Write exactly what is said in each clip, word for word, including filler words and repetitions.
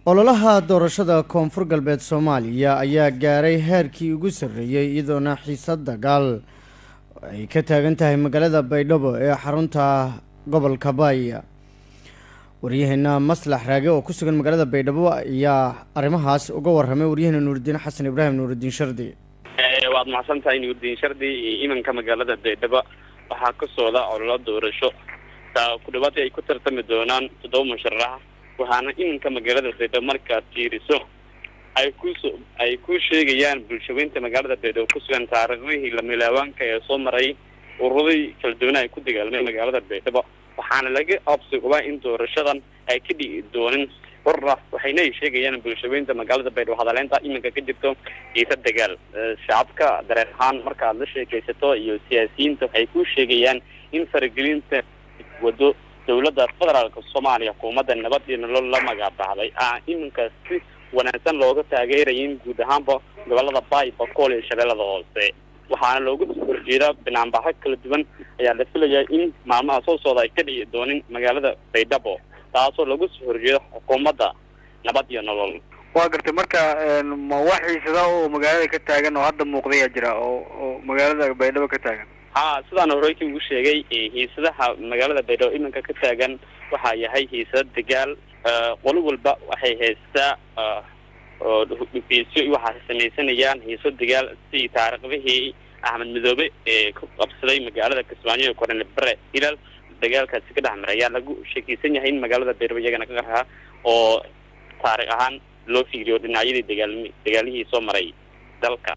ololaha doorashada koonfur galbeed Soomaaliya ayaa gaaray heerkii ugu sarreeyay iyadoona xiisad dagaal ay ka taagan tahay magaalada Baydhabo ee xarunta gobolka Baaya. waryaheena Maslax Raage oo ku sugan magaalada Baydhabo ayaa arrimahaas uga warramay waryaheena Nuuridiin Xasan Ibraahim Nuuridiin Shardi. ee waad mahadsantahay Nuuridiin Shardi. imanka magaalada Baydhabo waxaa ka socda ololo doorasho taa ku dhawaad ay ku tartami doonaan toddoba musharax waxaana imanka magaalada Baydhabo marka tiiriso ay ku ay ku sheegayaan bulshooyinka magaalada Baydhabo ku sugan taariikhdii la milaawanka ee soo maray ururada kala duwan ay ku dagaalamay magaalada Baydhabo waxaana laga absuuqaa in doorashadan ay ka dhigi doonaan warra waxayna sheegayaan bulshooyinka magaalada Baydhabo hadaleenta imanka ka jirto xiisad dagaal shacabka dareerahan marka la sheekaysato iyo siyaasiyiinta ay ku sheegayaan in faragelinta wado dawladda federaalka Soomaaliya xukuumadda nabad iyo nolol la magacaabaday ah imanka si wanaagsan looga taageerayo guud ahaanba gobolada Baay Bakool iyo Shabeellada Hoose waxaana loogu horjeedaa banaanbaxyo kala duwan ayaa la filayaa in maalmaha soo socda ay ka dhici doonaan magaalada Baydhabo taasoo lagu soo horjeedo xukuumadda nabad iyo nolol. waa gartay marka ma waxiisada oo magaalada ka taagan oo hadda muuqday jira oo magaalada Baydhabo ka taagan haa sidaan horeytii ugu sheegay hiisadaha magaalada Baydhabo imanka ka taagan waxa yahay hiisad dagaal qolo walba waxay haystaa oo dhufisyo waxa sameeysanayaan hiisad dagaal si taariikhdii Ahmed Midoobe ee ku qabsaday magaalada Kismaayo ee Kornel Bare ilaa dagaalkaasi ka dhaxmaray ayaa lagu sheekaysan yahay in magaalada Baydhabo iyagana ka qaxa oo taariikh ahaan loo fiiriyo dhinacyadii dagaalmi dagaalihii soo maray dalka.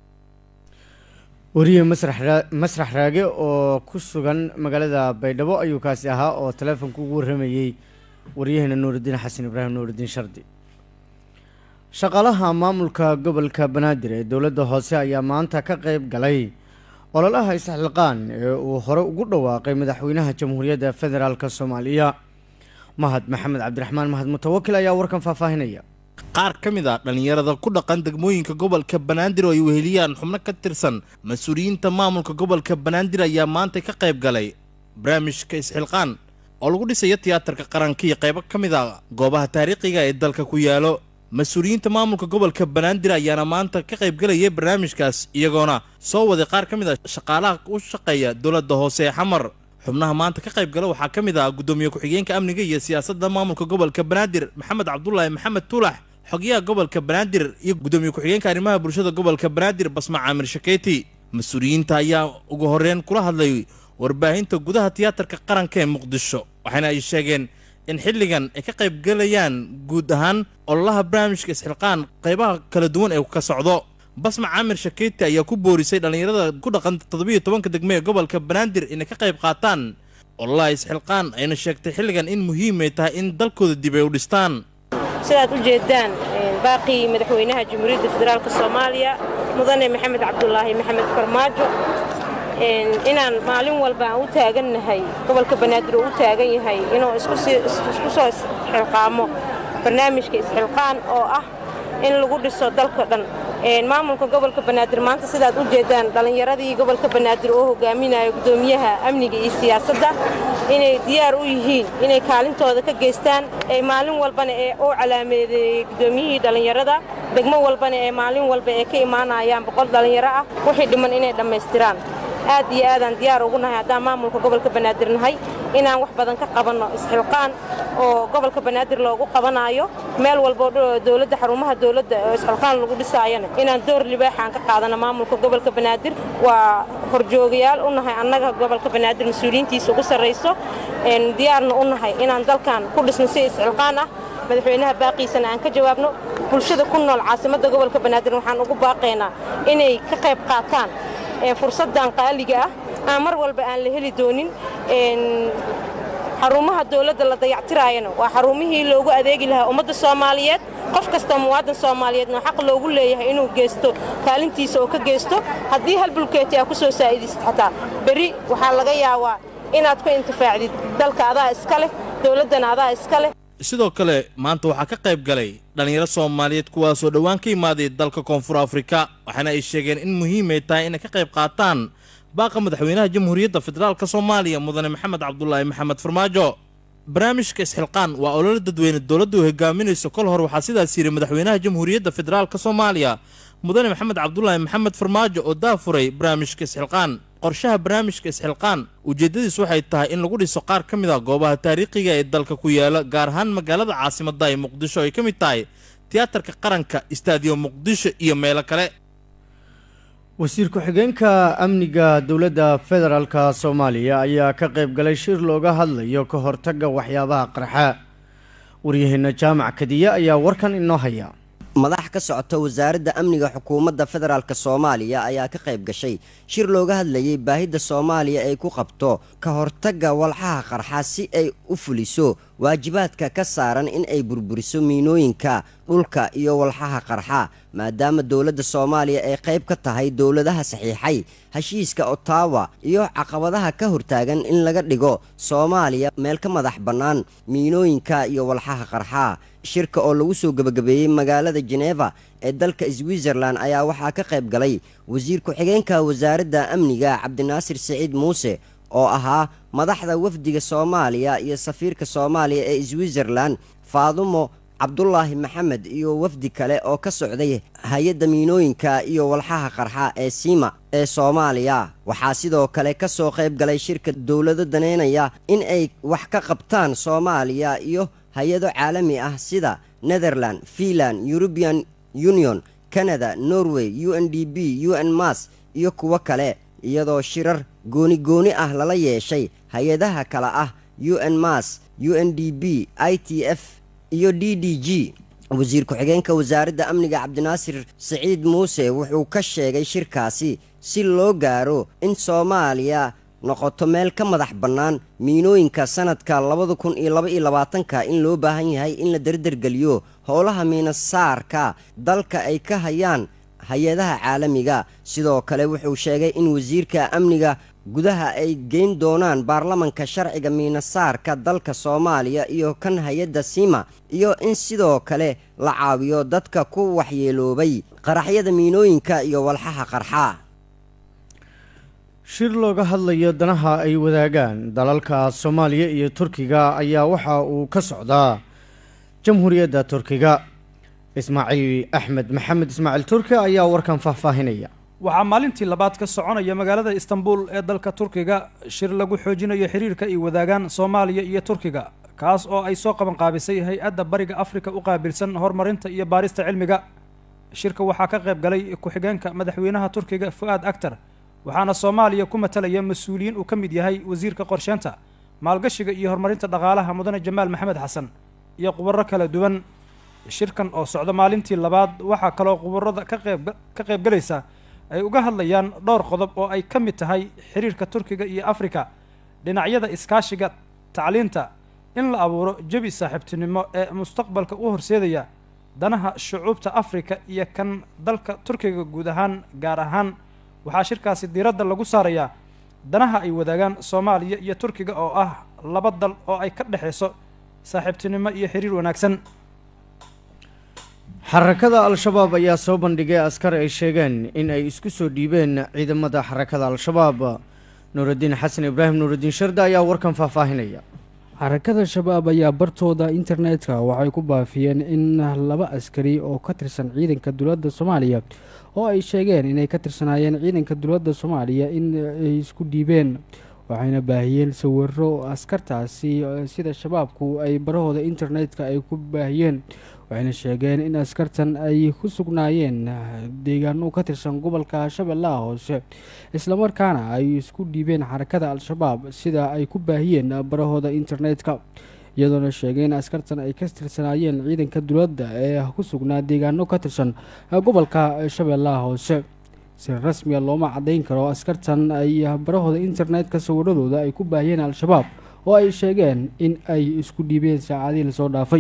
wariye Maslax Maslax Raage oo ku sugan magaalada Baydhabo ayuu kaasi ahaa oo telefoonka ugu waramayay waryaheena Nuuridiin Xasan Ibraahim Nuuridiin Shardi. shaqaalaha maamulka gobolka Banaadir ee dawladda hoose ayaa maanta ka qayb galay ololaha isxilqaan ee uu hore ugu dhawaaqay madaxweynaha Jamhuuriyadda Federaalka Soomaaliya Mahad Maxamed Cabdiraxmaan Mahad Mutawakkil ayaa warkan faahfaahinaya. qaar ka mid ah dhalinyarada ku dhaqan degmooyinka gobolka Banaadir oo ay weheliyaan xubno ka tirsan mas'uuliyiinta maamulka gobolka Banaadir ayaa maanta ka qayb galay barnaamijka isxilqaan oo lagu dhisayo tiyaatarka qaranka iyo qaybo ka mid ah goobaha taariikhiga ee dalka ku yaalo. mas'uuliyiinta maamulka gobolka Banaadir ayaana maanta ka qayb galay barnaamijkaas iyagoona soo waday qaar ka mid ah shaqaalaha u shaqeeya dawladda hoose ee Xamar. xubnaha maanta ka qayb galay waxaa ka mid ah gudoomiye ku-xigeenka amniga iyo siyaasadda maamulka gobolka Banaadir Maxamed Cabdullaahi Maxamed Tuulax, xogayaha gobolka Banaadir iyo gudoomiye ku-xigeenka arrimaha bulshada gobolka Banaadir Basma Caamir Shakeeti. mas'uuliyiinta ayaa ugu horreyn kula hadlay warbaahinta gudaha tiyaatarka qaranka ee Muqdisho waxaana ay sheegeen in xilligan ay ka qayb galayaan guud ahaan ololaha barnaamijka isxilqaan qaybaha kala duwan ee ka socdo. Basma Caamir Shakeeti ayaa ku boorisay dhalinyarada ku dhaqan toddoba iyo toban degmo ee gobolka Banaadir inay ka qayb qaataan ololaha isxilqaan ayna sheegtay xilligan in muhiim ay tahay in dalkooda dib ay u dhistaan. sidaad u jeedaan baaqi madaxweynaha Jamhuuriyadda Federaalka Soomaaliya mudane Maxamed Cabdullaahi Maxamed Farmaajo inaan maalin walba u taaganahay gobolka Banaadir oo u taagan yahay inuu isku isku soo xilqaamo barnaamijka isxilqaan oo ah in lagu dhiso dalka dhan. maamulka gobolka Banaadir maanta sidaad u jeedaan dhalinyaradii gobolka Banaadir oo hogaaminayo gudoomiyaha amniga iyo siyaasadda inay diyaar u yihiin inay kaalintooda ka geystaan ee maalin walbana ee oo calaameeyay gudoomiyihii dhalinyarada degmo walbana ee maalin walba ee ka imaanayaan boqol dhalinyaro ah wixii dhiman inay dhameystiraan. aad iyo aad aan diyaar ugu nahay haddaan maamulka gobolka Banaadir nahay inaan wax badan ka qabanno isxilqaan oo gobolka Banaadir loogu qabanayo meel walba dawladda xarumaha dawladda oo isxilqaan lagu dhisaayana inaan door libaax aan ka qaadano maamulka gobolka Banaadir waa horjoogayaal u nahay annaga gobolka Banaadir mas'uuliyiintiisa ugu sareyso een diyaarna u nahay inaan dalkan ku dhisno si isxilqaan ah madaxweynaha baaqiisana aan ka jawaabno bulshada ku nool caasimadda gobolka Banaadir waxaan ugu baaqaynaa inay ka qayb qaataan fursadan qaaliga ah aan mar walba aan la heli doonin een xarumaha dawladda la dayactiraayana waa xarumihii loogu adeegi lahaa ummadda Soomaaliyeed qof kasta muwaadin Soomaaliyeed oo xaq loogu leeyahay inuu geesto kaalintiisa oo ka geesto haddii hal bulkeeti ah ku soo saacidist xataa bari waxa laga yaabaa inaad ku intifaacdid dalka adaa iska leh dawladana adaa iska leh. sidoo kale maanta waxaa ka qayb galay dhalinyaro Soomaaliyeed kuwaas oo dhawaan ka imaaday dalka Koonfur Afrika waxaana ay sheegeen in muhiim ay tahay inay ka qayb qaataan baaqa madaxweynaha Jamhuuriyadda Federaalka Soomaaliya mudane Maxamed Cabdullaahi Maxamed Farmaajo. barnaamijka isxilqaan waa olole dadweyne dowladdu hogaaminayso kol hor waxaa sidaas yiri madaxweynaha jamhuuriyadda federaalka Soomaaliya mudane maxamed cabdullaahi maxamed farmaajo oo daafuray barnaamijka isxilqaan qorshaha barnaamijka isxilqaan ujeedadiisu waxay tahay in lagu dhiso qaar ka mid ah goobaha taariikhiga ee dalka ku yaala gaar ahaan magaalada caasimadda ee Muqdisho ay ka mid tahay tiyaatarka qaranka istaadiyo Muqdisho iyo meelo kale wasiir ku-xigeenka amniga dowladda federaalka Soomaaliya ayaa ka qayb galay shir looga hadlayo ka hortagga waxyaabaha qarxa waryaheena jaamac kadiya ayaa warkan inoo haya madax ka socota wasaaradda amniga xukuumadda federaalka Soomaaliya ayaa ka qayb gashay shir looga hadlayay baahida Soomaaliya ay ku qabto ka hortagga walxaha qarxa si ay u fuliso waajibaadka ka saaran in ay burburiso miinooyinka dhulka iyo walxaha qarxa maadaama dowladda Soomaaliya ay qayb ka tahay dowladaha saxiixay heshiiska Ottawa iyo caqabadaha ka hortaagan in laga dhigo Soomaaliya meel ka madax bannaan miinooyinka iyo walxaha qarxa shirka oo lagu soo gabagabeeyay magaalada Geneva ee dalka Switzerland ayaa waxaa ka qayb galay wasiir ku-xigeenka wasaaradda amniga Cabdinaasir Saciid Muuse oo ahaa madaxda wafdiga Soomaaliya iyo safiirka Soomaaliya ee Switzerland Faadumo Cabdullaahi Maxamed iyo wafdi kale oo ka socday hay'adda miinooyinka iyo walxaha qarxa ee Sima ee Soomaaliya waxaa sidoo kale ka soo qayb galay shirka dowladda daneynaya in ay wax ka qabtaan Soomaaliya iyo hay'ado caalami ah sida Netherlands, Finland, European Union, Canada, Norway, U N D P, U N M A S iyo kuwa kale iyadoo shirar gooni gooni ah lala yeeshay hay'adaha kala ah U N M A S, U N D P, I T F iyo D D G wasiir ku-xigeenka wasaaradda amniga Cabdinaasir Saciid Muuse wuxuu ka sheegay shirkaasi si loo gaaro in Soomaaliya noqoto meel ka madax bannaan miinooyinka sanadka labada kun iyo laba iyo labaatanka in loo baahan yahay in la dardargeliyo howlaha miinasaarka dalka ay ka hayaan hay'adaha caalamiga sidoo kale wuxuu sheegay in wasiirka amniga gudaha ay geyn doonaan baarlamanka sharciga miinasaarka dalka Soomaaliya iyo kan hay'adda Sima iyo in sidoo kale la caawiyo dadka ku waxyeeloobay qaraxyada miinooyinka iyo walxaha qarxa shir looga hadlayo danaha ay wadaagaan dalalka Soomaaliya iyo Turkiga ayaa waxa uu ka socdaa jamhuuriyadda Turkiga Ismaaciil Axmed Maxamed Ismaaciil Turki ayaa warkan faahfaahinaya waxaa maalintii labaad ka soconaya magaalada Istanbul ee dalka Turkiga shir lagu xoojinayo xiriirka ay wadaagaan Soomaaliya iyo Turkiga kaas oo ay soo qaban qaabisay hay'adda Bariga Afrika u qaabilsan horumarinta iyo baarista cilmiga shirka waxaa ka qayb galay ku-xigeenka madaxweynaha Turkiga Fuad Aktar waxaana Soomaaliya ku matalaya mas'uuliyiin uu ka mid yahay wasiirka qorsheynta maalgashiga iyo horumarinta dhaqaalaha mudane Jamaal Maxamed Xasan iyo khubaro kala duwan shirkan oo socdo maalintii labaad waxaa kaloo khubarada ka qayb ka qayb galaysa ay uga hadlayaan dhowr qodob oo ay ka mid tahay xiriirka Turkiga iyo Afrika dhinacyada iskaashiga tacliinta in la abuuro jawi saaxiibtinimo ee mustaqbalka u horseedaya danaha shucuubta Afrika iyo kan dalka Turkiga guud ahaan gaar ahaan waxaa shirkaasi diiradda lagu saarayaa danaha ay wadaagaan Soomaaliya iyo Turkiga oo ah laba dal oo ay ka dhaxayso saaxiibtinimo iyo xiriir wanaagsan xarakada al-shabaab ayaa soo bandhigay askar ay sheegeen in ay isku soo dhiibeen ciidamada xarakada al-shabaab nuurudiin xasan ibraahim nuurudiin sharda ayaa warkan faahfaahinaya xarakada shabaab ayaa bartooda internetka waxay ku baafiyeen in laba askari oo ka tirsan ciidanka dowladda Soomaaliya oo ay sheegeen inay ka tirsanaayeen ciidanka dowladda Soomaaliya in ay isku dhiibeen waxayna baahiyeen sawirro askartaasi sida shabaabku ay barahooda internetka ay ku baahiyeen waxayna sheegeen in askartan ay ku sugnaayeen deegaano ka tirsan gobolka Shabeellaha Hoose isla markaana ay isku dhiibeen xarakada al-shabaab sida ay ku baahiyeen barahooda internetka iyadoona sheegeen askartan ay ka tirsanaayeen ciidanka dowladda ee ku sugnaa deegaano ka tirsan gobolka Shabeellaha Hoose si rasmi ah looma cadeyn karo askartan ay barahooda internetka sawirradooda ay ku baahiyeen al-shabaab oo ay sheegeen in ay isku dhiibeen saacadii la soo dhaafay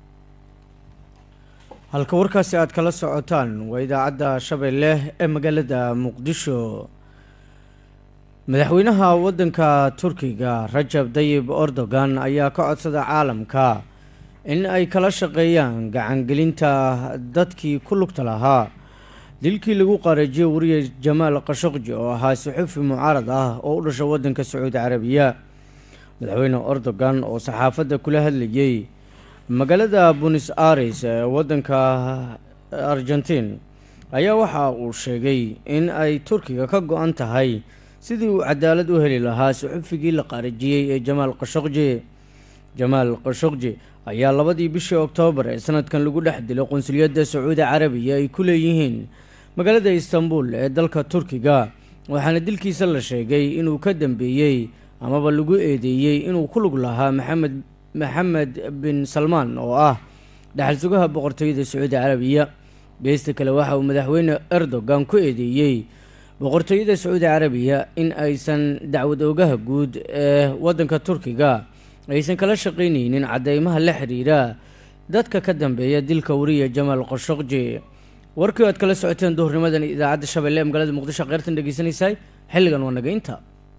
halka warkaasi aad kala socotaan waa idaacadda Shabeelle ee magaalada Muqdisho madaxweynaha waddanka Turkiga Rajab Tayyip Erdogan ayaa ka codsaday caalamka in ay kala shaqeeyaan gacan gelinta dadkii ku lugta lahaa dilkii lagu qaarajiyay wariye Jamaal Khashoggi oo ahaa suxufi mucaarad ah oo u dhashay waddanka Sacuudi Carabiya madaxweyne erdogan oo saxaafadda kula hadlayay magaalada buenos aires ee waddanka argentiin ayaa waxa uu sheegay in ay turkiga ka go-an tahay sidii uu cadaalad u heli lahaa suxufigii la qaarajiyey ee jamaal khashogji jamaal khashogji ayaa labadii bishii oktoobar ee sanadkan lagu dhex dilay qunsuliyadda sacuudi carabiya ay ku leeyihiin magaalada istanbul ee dalka turkiga waxaana dilkiisa la sheegay inuu ka dambeeyey amaba lagu eedeeyey inuu ku lug lahaa maxamed maxamed bin salmaan oo ah dhaxal sugaha boqortooyada sacuudi carabiya geesta kale waxa uu madaxweyne erdogan ku eedeeyey boqortooyada sacuudi carabiya in aysan dacwad oogaha guud ee waddanka turkiga aysan kala shaqaynaynin cadeymaha la xiriira dadka ka dambeeya dilka wariya jamaal khashogji warkii aad kala socoteen duhurnimadan idaacadda shabeelle ee magaalada muqdisho qeyrtan dhegeysanaysaay xilligan waa naga inta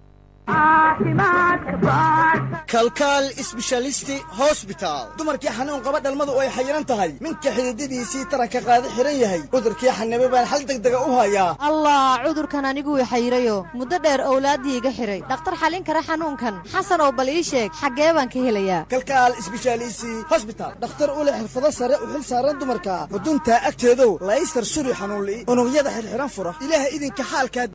kalkaal isbeshalisti hosbitaal dumarkii xanuun qaba dhalmadu ay xayiran tahay minka xididadiisii taranka qaada xiran yahay cudurkii xanebe baan xal degdega u hayaa allah cudurkan anigu way xayirayo muddo dheer owlaadii iga xiray dhakhtar xalin kara xanuunkan xasan oo bal ii sheeg xaggee baan ka helayaa kalkaal isbeshalisti hosbitaal dhakhtar u leh xirfado sare u xil saaran dumarka xudunta agteedow laysar suri xanuun li'i unugyada xirxiran fura ilaaha idinka xaalkaa